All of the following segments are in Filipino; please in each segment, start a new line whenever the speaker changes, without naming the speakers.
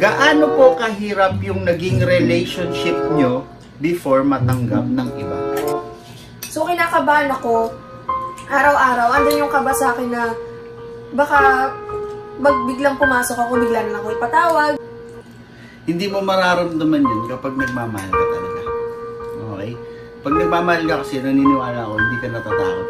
gaano po kahirap yung naging relationship nyo before matanggap ng iba?
So, kinakabahan ako. Araw-araw, andun yung kaba sa akin na baka biglang pumasok ako, bigla na ako ipatawag.
Hindi mo mararamdaman yun kapag nagmamahal ka talaga. Okay? Pag nagmamahal ka kasi, naniniwala ako, hindi ka natatakot.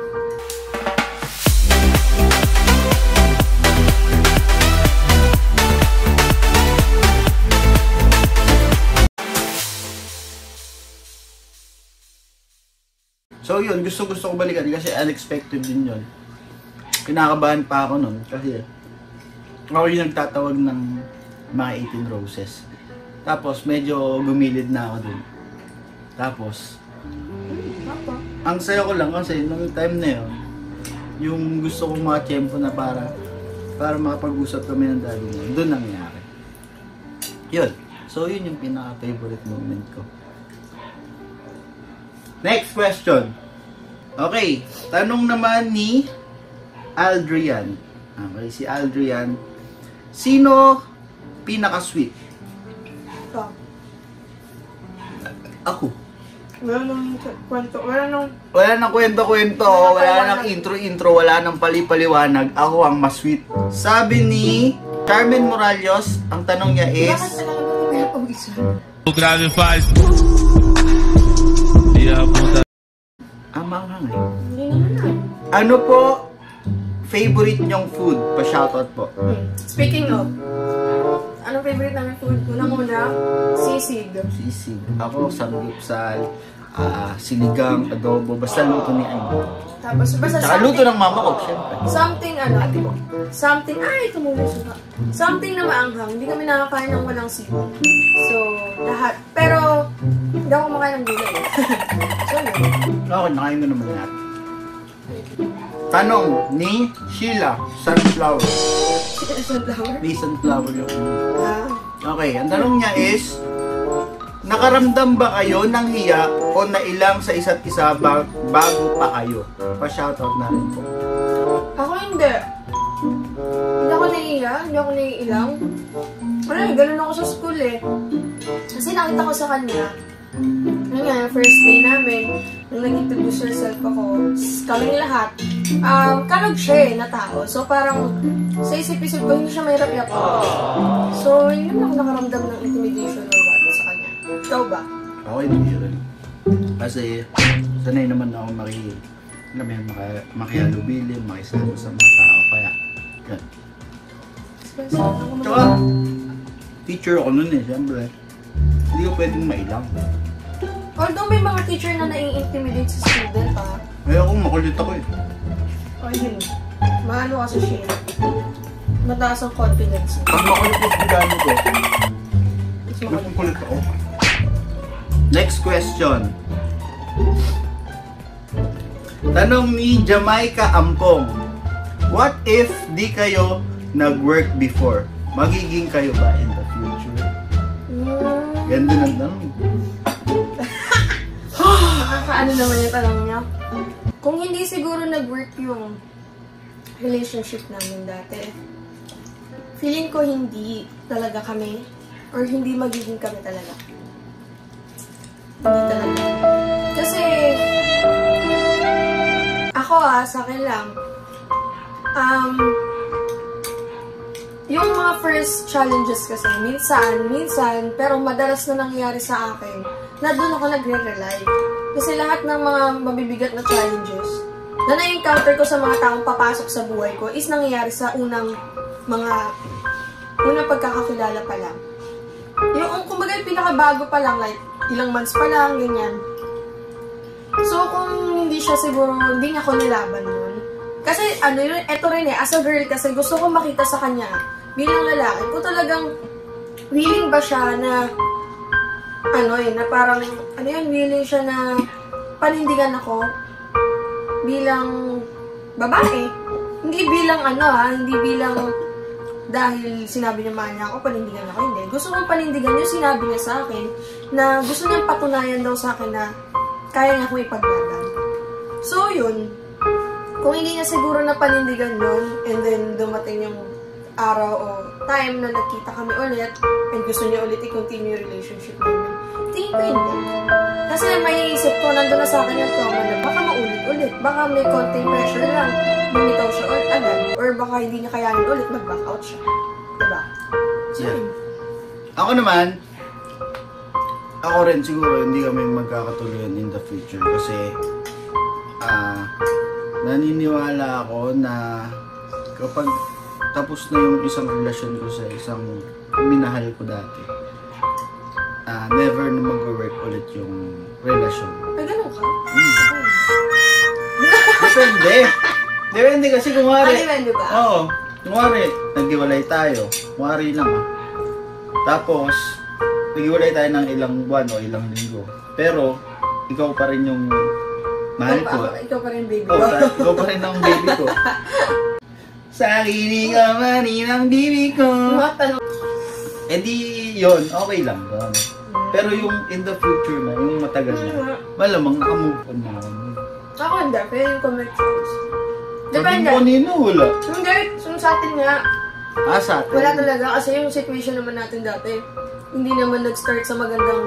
So yun, gusto ko balikan kasi unexpected din yun. Kinakabahan pa ako nun kasi ako yung nagtatawag ng mga 18 roses. Tapos medyo gumilid na ako dun. Tapos, ang saya ko lang kasi nung time na yun, yung gusto kong mga tiyempo na para makapag-usap kami ng daddy niya, dun nangyari. Yun. So yun yung pinaka-favorite moment ko. Next question. Okay, tanong naman ni Aldrian. Okay, si Aldrian. Sino pinaka-sweet?
Ikaw.
Ako.
Wala nang kwento.
Wala nang kwento-kwento. Wala nang intro-intro. Wala nang pali-paliwanag. Ako ang mas-sweet. Sabi ni Carmen Morales, ang tanong niya is...
Bakit alam mo may pag-isa?
Grabe fast.
Amang eh.
Hindi naman na.
Ano po favorite nyong food? Pa-shoutout po.
Speaking of, ano favorite namin food? Unang-una, sisig.
Sisig. Ako, samgipsal, sinigang, adobo, basta luto ni Aino.
Tapos, basta
Tsaka luto ng mama ko, syempre.
Something, ay, tumuloy siya. Something na maanghang. Hindi kami nakakain ng walang sili. So, lahat. Pero, hindi ako kumakain ng gulay. So, yun.
Okay, nakain ko naman lahat. Tanong ni Sheila, Sunflower.
Sunflower?
May sunflower yung...
Ah.
Okay, ang tanong niya is, nakaramdam ba kayo ng hiya o nailang sa isa't isa bago pa kayo? Pa-shoutout na rin po.
Ako hindi. Hindi ako naiiya, hindi ako naiilang. Wala, ganun ako sa school eh. Kasi nakita ko sa kanya, yun nga, first day namin, nung nag-introduce yourself ako, kaming lahat, kalag siya eh, na tao. So parang, sa isip-isip ko, hindi siya mahirap yapo. So, yun lang nakaramdam ng intimidation or what sa kanya. Ikaw ba?
Ako hindi rin. Kasi, sanay naman ako makihalubili, makisama sa mga tao. Kaya, yan. Tsaka, teacher ako nun eh, siyempre. Hindi ko pwedeng mailang.
Although may mga teacher na nai-intimidate sa student ha.
Kaya ako, makulit ako eh.
Ay, yun. Maano kasi siya. Mataas ang confidence.
Pag makulit yung bigano ko, mas makulit ako. Next question. Tanong ni Jamaica Ampong. What if di kayo nag-work before? Magiging kayo ba in the future? Ganda ng tanong.
Nakakaano naman yung tanong niya. Kung hindi siguro nag-work yung relationship namin dati, feeling ko hindi talaga kami, or hindi magiging kami talaga. Hindi talaga. Kasi, ako sa akin lang, yung mga first challenges kasi, minsan, pero madalas na nangyayari sa akin, na doon ako nagre-rely. Kasi lahat ng mga mabibigat na challenges na na-encounter ko sa mga taong papasok sa buhay ko is nangyayari sa unang pagkakakilala pa lang. Yung, kumbaga, pinakabago pa lang, like, ilang months pa lang, ganyan. So, kung hindi siya siguro, hindi niya ako nilaban nun. Kasi, eto rin as a girl, kasi gusto ko makita sa kanya, bilang lalaki, kung talagang willing ba siya na, na parang, willing siya na panindigan ako bilang babae. Hindi bilang hindi bilang dahil sinabi niya mahal niya ako, panindigan ako, hindi. Gusto kong panindigan yung sinabi niya sa akin na gusto niyang patunayan daw sa akin na kaya niya akong ipaglaban. So, yun. Kung hindi niya siguro na panindigan yun, and then dumating yung araw o time na nagkita kami ulit, and gusto niya ulit i-continue yung relationship namin. Tingin ko hindi. Kasi may isip ko, nandun na sa akin yung trauma na baka maulit-ulit. Baka may konting pressure lang, bumitaw siya ulit agad. Or baka hindi niya kayanin ulit, mag-back out siya. Diba?
Yeah. Ako naman, ako rin siguro hindi kami magkakatuluyan in the future kasi naniniwala ako na kapag tapos na yung isang relasyon ko sa isang minahal ko dati, never na mag-work ulit yung relasyon.
Ay, ganun ka?
Depende. Depende kasi kung wari.
Depende ba?
Oo. Kung wari, naghiwalay tayo. Kung wari lang Tapos, naghiwalay tayo ng ilang buwan o ilang linggo. Pero, ikaw pa rin yung mahal ko.
Ikaw pa rin baby
ko. Ikaw pa rin ang baby ko. Sa akin ka man ang baby ko. Eh di yun, okay lang doon. Pero yung in the future na, yung matagal na, malamang nakamove on na ako.
Ako hindi, pero yung commit choice. Depende.
Sabi mo kanino, wala.
Hindi, yung sa atin nga.
Sa atin?
Wala talaga, kasi yung situation naman natin dati, hindi naman nag-start sa magandang,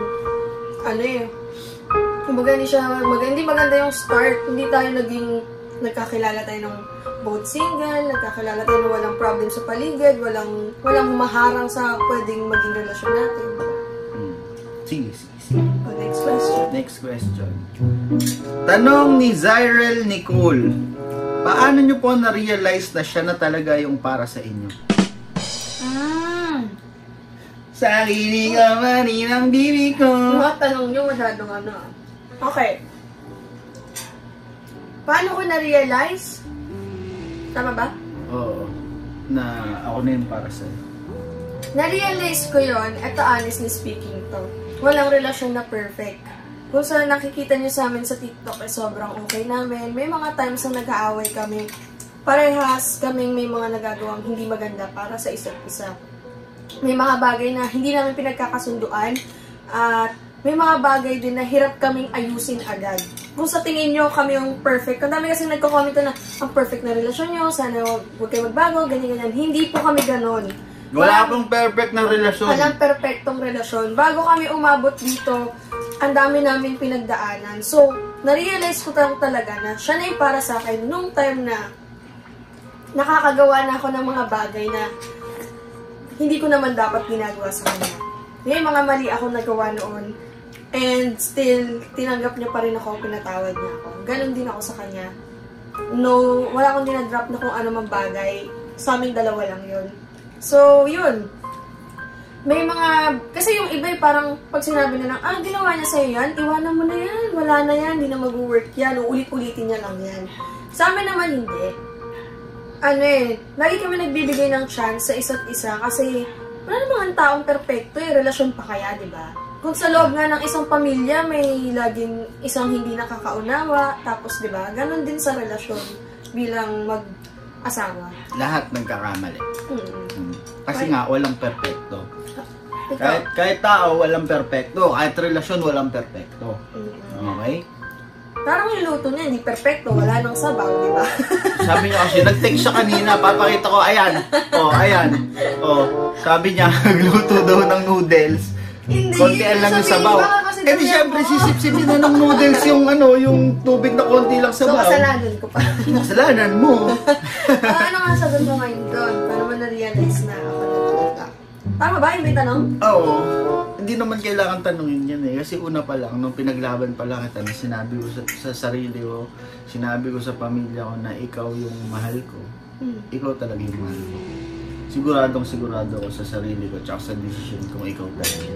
kumbaga hindi maganda yung start. Hindi tayo nagkakilala tayo ng both single, nagkakilala tayo na walang problem sa paligid, walang humaharang sa pwedeng maging relasyon natin.
Sige.
Next question.
Next question. Tanong ni Zyrel Nicole. Paano nyo po na-realize na siya na talaga yung para sa inyo? Sa akin ka man ang bibi ko.
Mga tanong nyo masyadong Okay. Paano ko na-realize? Tama ba?
Oo. Na ako na yung para sa'yo.
Na-realize ko yon, eto honestly speaking to. Walang relasyon na perfect. Kung sa nakikita nyo sa amin sa TikTok, sobrang okay namin. May mga times na nag-aaway kami. Parehas kaming may mga nagagawang hindi maganda para sa isa't isa. May mga bagay na hindi namin pinagkakasunduan. At may mga bagay din na hirap kaming ayusin agad. Kung sa tingin nyo kami yung perfect, ang dami kasi nagko-comment na ang perfect na relasyon nyo, sana huwag kayo magbago, ganyan-ganyan. Hindi po kami ganon.
Wala pong perfect na relasyon.
Walang perfectong relasyon. Bago kami umabot dito, ang dami namin pinagdaanan. So, na-realize ko talaga na siya na yung para sa akin nung time na nakakagawa na ako ng mga bagay na hindi ko naman dapat ginagawa sa kanya. May mga mali ako nagawa noon. And still, tinanggap niya pa rin ako, pinatawad niya ako. Ganon din ako sa kanya. No, wala akong dinadrop na kung ano mang bagay. Sa aming dalawa lang yun. So, yun. May mga, kasi yung iba parang pag sinabi na lang, ginawa niya sa'yo yan, iwanan mo na yan, wala na yan, hindi na mag-work yan, ulit-ulitin niya lang yan. Sa amin naman hindi. Lagi kami nagbibigay ng chance sa isa't isa kasi wala namang taong perfecto relasyon pa kaya, di ba? Kung sa loob nga ng isang pamilya, may laging isang hindi nakakaunawa, tapos, di ba, ganon din sa relasyon bilang mag-asawa.
Lahat nagkakamali. Kasi
Right.
nga, walang perfecto. Kahit tao, walang perfecto. Kahit relasyon, walang perfecto. Okay?
Parang yung luto niya, hindi perfecto, wala nang sabaw, di ba?
Sabi niya kasi, nag-text siya kanina, papakita ko, ayan. Ayan. Sabi niya, nagluto daw ng noodles.
Hindi.
Kontian lang yung sabaw. Eh di syempre, sisip-sipin na ng noodles yung tubig na konti lang sabaw.
So, kasalanan ko pa.
Kasalanan mo.
Ano nga sagot mo ngayon doon? Paano mo na-realize na ako nagluto? Tama ba? Yung may tanong?
Oo. Hindi naman kailangan tanungin yan eh. Kasi una pa lang, nung pinaglaban pa lang kita, sinabi ko sa sarili ko, sinabi ko sa pamilya ko na ikaw yung mahal ko. Ikaw talaga yung mahal ko. Sigurado ko sa sarili ko tsaka sa decision kung ikaw talaga.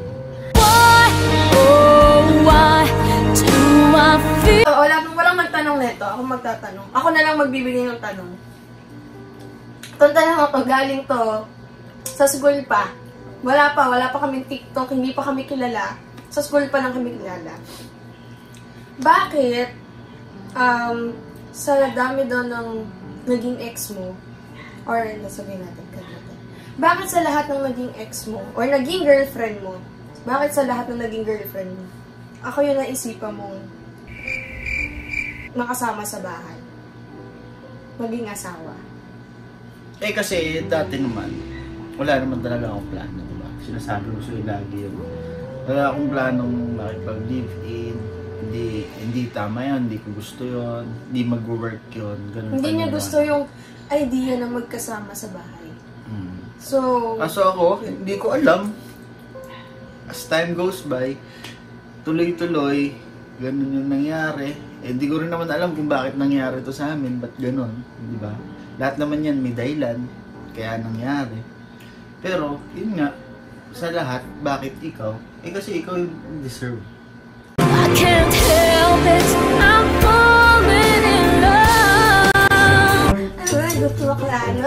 Walang magtanong nito. Ako magtatanong. Ako na lang magbibigay ng tanong. Itong tanong ako, galing to sa school pa. Wala pa kaming TikTok, hindi pa kami kilala. Sa school pa lang kami kilala. Bakit, sa dami daw ng naging ex mo, or nasabihin natin, bakit sa lahat ng naging ex mo, or naging girlfriend mo, bakit sa lahat ng naging girlfriend mo, ako yung naisipan mong makasama sa bahay, maging asawa?
Kasi dati naman, wala naman talaga akong plano, diba? sinasabi ko sa'yo lagi yun. Wala akong planong makipag-live-in. Hindi tama yun, hindi ko gusto yun, hindi mag-work yun. Ganun
Hindi niya
naman.
gusto yung idea na magkasama sa bahay. So,
Kaso ako, hindi ko alam. As time goes by, tuloy-tuloy, ganun yung nangyari. Hindi ko rin naman alam kung bakit nangyari to sa amin, ba't ganun, di ba? Lahat naman yan may dahilan, kaya nangyari. Pero, yun nga, sa lahat, bakit ikaw? Kasi ikaw yung deserve.
I can't help it, I'm falling in love.
ay, gusto mo klaro.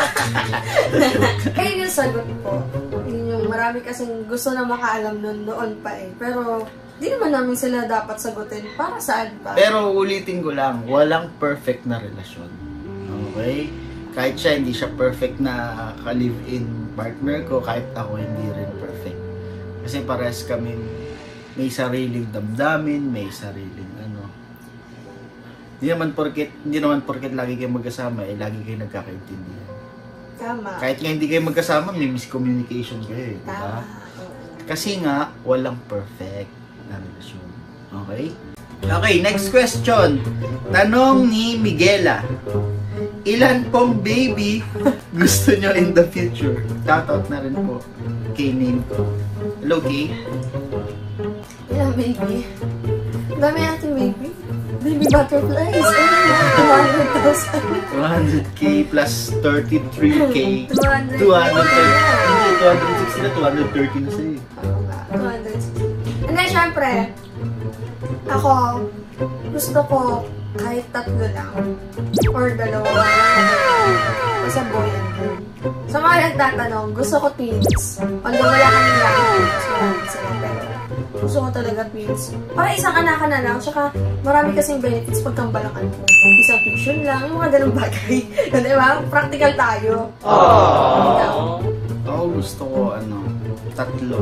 Ayun yung sagot ko. Yun yung marami kasing gusto na makaalam noon pa eh. Pero, di naman namin sila dapat sagutin. Para saan pa?
Pero ulitin ko lang, walang perfect na relasyon. Okay? Kahit siya, hindi siya perfect na ka-live-in partner ko, kahit ako hindi rin perfect. Kasi parehas kami may sariling damdamin, may sariling ano. Hindi naman porket lagi kayo magkasama, lagi kayo nagkakaintindihan.
Tama.
Kahit nga hindi kayo magkasama, may miscommunication kayo,
Tama.
diba? Kasi nga, walang perfect na relasyon. Okay? Okay, next question. Tanong ni Miguela. Ilan pong baby gusto nyo in the future? Shoutout na rin po kay name ko. Hello, Kay.
Ilang baby? Dami natin baby. Baby butterflies. Oh, 200,000.
200k plus 33k.
200.
260 na, 230 na sa'yo.
Oo nga, 200. And then, syempre, ako, gusto ko kahit 3 lang. Or 2 lang. Basta boy and girl. Sa mga nagtatanong, gusto ko twins. Although wala kami laki twins, marami sila. Pero gusto ko talaga twins. Para isang anak na lang, tsaka marami kasing benefits pagkambalakan mo. Isang tuition lang, yung mga ganung bagay. Diba? Practical tayo. Ikaw?
Ako gusto ko, 3.
3.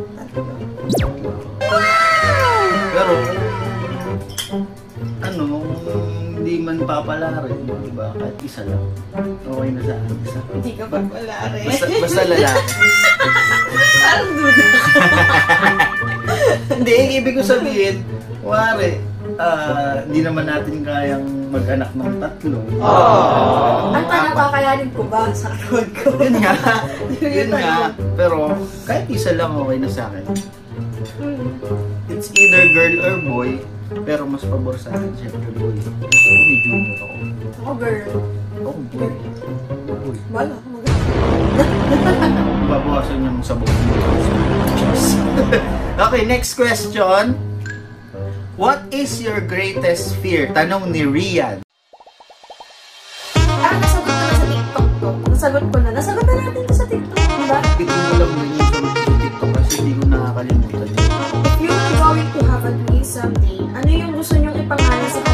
Pero, hindi man papala rin, diba? Kahit isa lang. Okay na sa akin. Isa.
Hindi ka pa wala rin.
Basta lalaki.
Parang duda ka.
Hindi, ibig ko sabihin, wari, hindi naman natin kayang mag-anak ng 3.
Ang tanong, kakayanin ko ba sa katawan ko?
Yun nga. Pero, kahit isa lang okay na sa akin. It's either girl or boy, pero mas pabor sa akin siyempre boy. Gusto ko may junior ako.
Ako girl.
Ako boy. Boy.
Wala.
Babawasan yung sabog mo. Okay, next question. What is your greatest fear? Tanong ni Rian.
Nasagot ko na sa TikTok to. Nasagot na natin to sa TikTok, diba?
Ito mo lang rin yung sunod sa TikTok kasi hindi ko nakakalimutan yun.
If you're going to have a dream someday, ano yung gusto nyong ipangalan sa